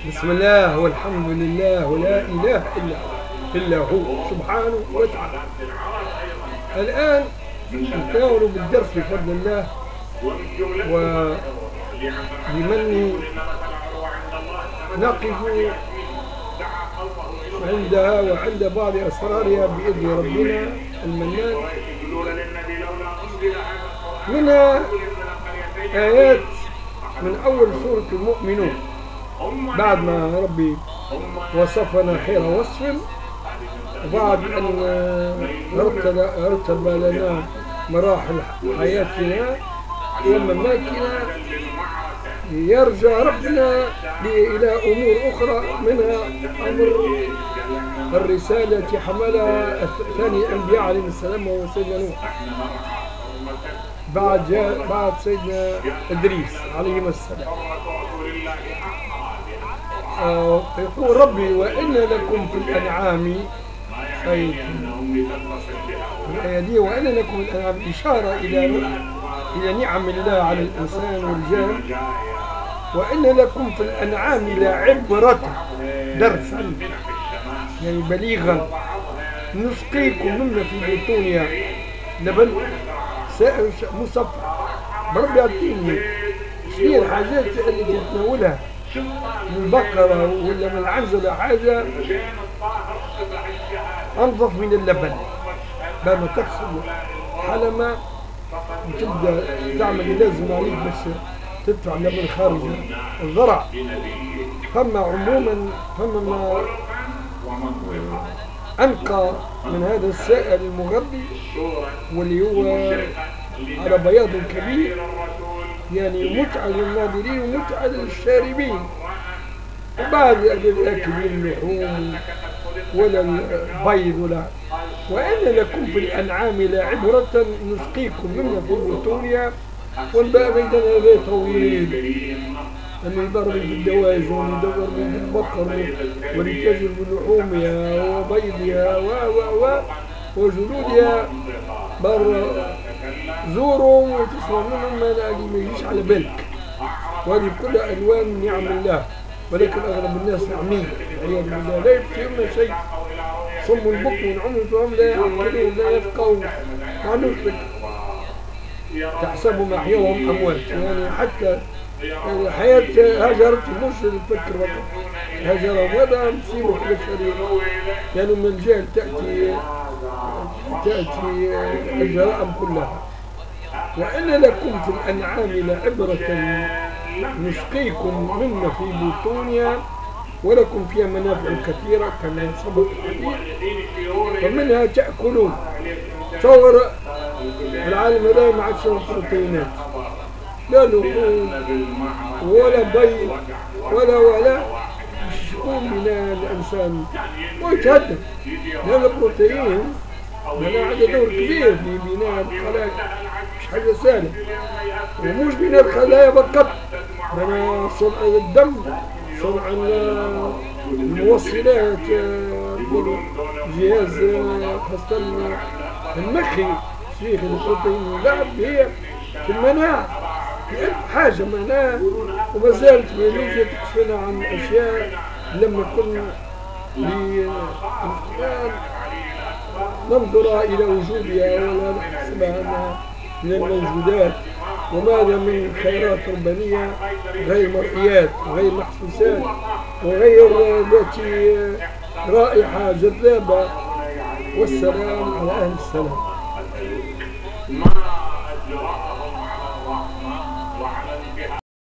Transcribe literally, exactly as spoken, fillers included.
بسم الله والحمد لله ولا إله إلا إلا هو سبحانه وتعالى. الآن نتناول بالدرس بفضل الله وبمنه نقف عندها وعند بعض أسرارها بإذن ربنا المنان. منها آيات من أول سورة المؤمنون بعد ما ربي وصفنا خير وصف، وبعد أن رتب لنا مراحل حياتنا ومماتنا، يرجع ربنا إلى أمور أخرى، منها أمر الرسالة حملها ثاني الأنبياء عليهم السلام وهو سيدنا نوح، بعد جاء بعد سيدنا إدريس عليهم السلام. آه يقول ربي وإن لكم في الأنعام، أي الآية دي وإن لكم في الأنعام إشارة إلى إلى نعم الله على الإنسان والجان. وإن لكم في الأنعام لعبرة درسا، يعني بليغا، نسقيكم مما في بطونها لبن سائر مصفى. بربي يعطيني شنو الحاجات اللي تتناولها من البقرة ولا من العنز ولا حاجة أنظف من اللبن، بعد ما تغسل حلمة وتبدأ تعمل لازم عليك باش تدفع اللبن خارج الذرع. فما عموما فما ما أنقى من هذا السائل المغذي واللي هو على بياض كبير، يعني متعة للناظرين ومتعة للشاربين. وبعد الأكل اللحوم ولا البيض ولا. وإن لكم في الأنعام لعبرة نسقيكم مما في بطونها. والباء بيننا هذا طويل، أن يضرب في الدواجن ويدور في البقر ويتجر بلحومها وبيضها و و و وجلودها بر زورهم وتسمع منهم ما لا يجيش على بالك. وهذه كلها ألوان من نعم الله، ولكن أغلب الناس عمي والعياذ بالله لا يفهمون شيء. صم البكم عمي فهم لا يعقلون لا يفقهون، ما عندهمش فكر. تحسبهم أحياهم أموات، يعني حتى الحياة هاجرت مش الفكر فقط، هاجرهم. هذا مصيبة بشرية، يعني من الجهل تأتي تأتي الجرائم كلها. وإن لكم في الأنعام لعبرة نسقيكم مما في بطونها ولكم فيها منافع كثيرة كما سبق الحديث، فمنها تأكلون. تصور العالم هذا ما عادش بروتينات، لا لحوم ولا بيض ولا ولا يقوم من الإنسان ويتهدم. هذا البروتين هذا عنده دور كبير في بناء الخلايا، مش حاجة سهلة. ومش بناء الخلايا فقط، بناء صنع الدم، صنع الموصلات، جهاز خاصة المخي. شيخ البروتين لعب هي في المناعة، حاجة معناها. وما زالت بيولوجيا تكشفنا عن أشياء لما كنا ننظر إلى وجودها ولا نحسبها أنها من الموجودات. وماذا من خيرات ربانية غير مرئيات وغير محسوسات وغير ذات رائحة جذابة. والسلام على أهل السلام.